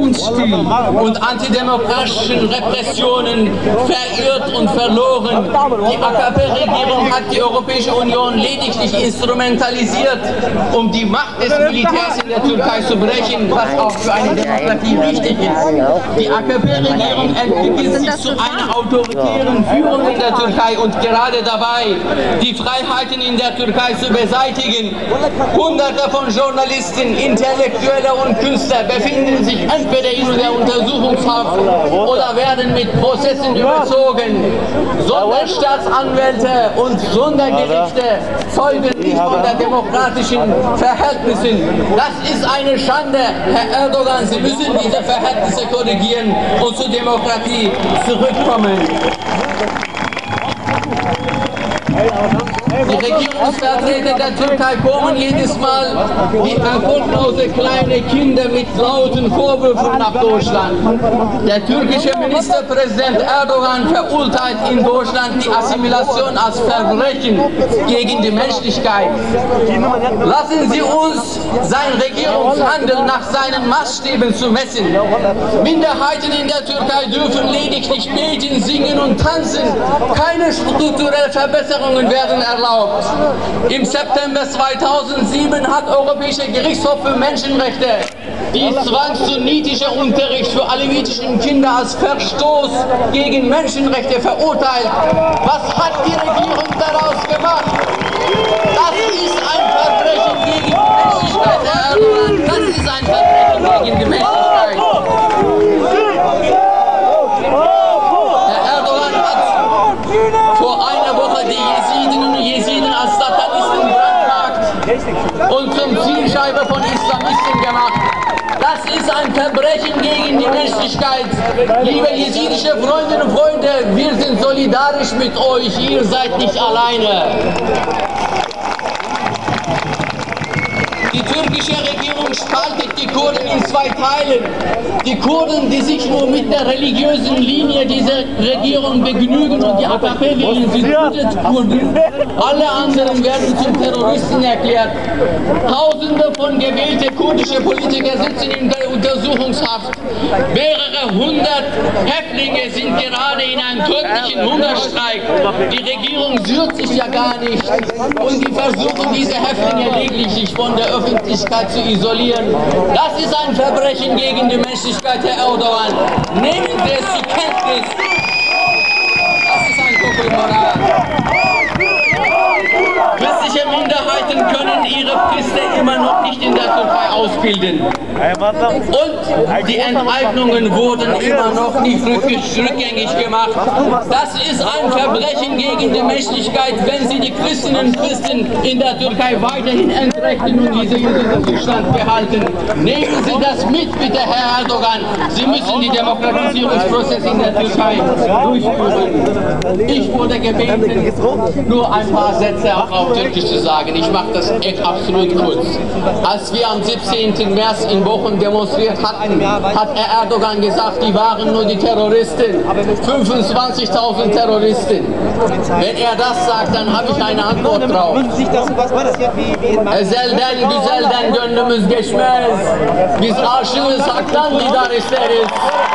und antidemokratischen Repressionen verirrt und verloren. Die AKP-Regierung hat die Europäische Union lediglich instrumentalisiert, um die Macht des Militärs in der Türkei zu brechen, was auch für eine Demokratie wichtig ist. Die AKP-Regierung entwickelt sich zu einer autoritären Führung in der Türkei und gerade dabei, die Freiheiten in der Türkei zu beseitigen. Hunderte von Journalisten, Intellektuelle und Künstler befinden sich entweder in der Untersuchungshaft oder werden mit Prozessen überzogen. Sonderstaatsanwälte und Sondergerichte zeugen nicht von der demokratischen Verhältnissen. Das ist eine Schande, Herr Erdogan. Sie müssen diese Verhältnisse korrigieren und zur Demokratie zurückkommen. Die Regierungsvertreter der Türkei kommen jedes Mal wie erfolglose kleine Kinder mit lauten Vorwürfen nach Deutschland. Der türkische Ministerpräsident Erdogan verurteilt in Deutschland die Assimilation als Verbrechen gegen die Menschlichkeit. Lassen Sie uns sein Regierungshandeln nach seinen Maßstäben zu messen. Minderheiten in der Türkei dürfen lediglich beten, singen und tanzen. Keine strukturellen Verbesserungen werden erlaubt. Im September 2007 hat der Europäische Gerichtshof für Menschenrechte die zwangssunnitische Unterricht für alevitische Kinder als Verstoß gegen Menschenrechte verurteilt. Was hat die Regierung daraus gemacht? Das ist ein Verbrechen gegen die Menschlichkeit, Herr Erdogan. Das ist ein Verbrechen gegen die Menschlichkeit. Herr Erdogan hat vor einer Woche die Jesidinnen und Jesiden als Satanisten brandmarkt und zum Zielscheibe von Islamisten gemacht. Das ist ein Verbrechen gegen die Menschlichkeit. Liebe jesidische Freundinnen und Freunde, wir sind solidarisch mit euch, ihr seid nicht alleine. Die türkische Regierung spaltet die Kurden in zwei Teilen. Die Kurden, die sich nur mit der religiösen Linie dieser Regierung begnügen und die AKP wählen, sind gute Kurden. Alle anderen werden zum Terroristen erklärt. Tausende von gewählten kurdischen Politikern sitzen in der Untersuchungshaft. Mehrere hundert Häftlinge sind gerade in einem tödlichen Hungerstreik. Die Regierung rührt sich ja gar nicht und die versuchen, diese Häftlinge lediglich von der Öffentlichkeit zu isolieren. Das ist ein Verbrechen gegen die Menschlichkeit, Herr Erdogan. Nehmen Sie es zur Kenntnis. Das ist ein Doppelmoral. Christliche Minderheiten können ihre Priester immer noch nicht in der Türkei ausbilden. Und die Enteignungen wurden immer noch nicht rückgängig gemacht. Das ist ein Verbrechen gegen die Menschlichkeit, wenn Sie die Christinnen und Christen in der Türkei weiterhin entrechten und diesen Zustand behalten. Nehmen Sie das mit, bitte, Herr Erdogan. Sie müssen die Demokratisierungsprozesse in der Türkei durchführen. Ich wurde gebeten, nur ein paar Sätze auch auf Türkisch zu sagen. Ich mache das echt absolut kurz. Als wir am 17. März in Bochum demonstriert hatten, hat Erdogan gesagt, die waren nur die Terroristen. 25.000 Terroristen. Wenn er das sagt, dann habe ich eine Antwort drauf. Ezelden güzelden gönlümüz geçmez. Biz aşığız haktan didar isteriz.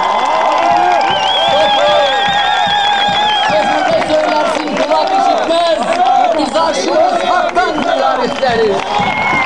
Sözünde söylersin kulak işitmez. Biz aşığız haktan didar isteriz.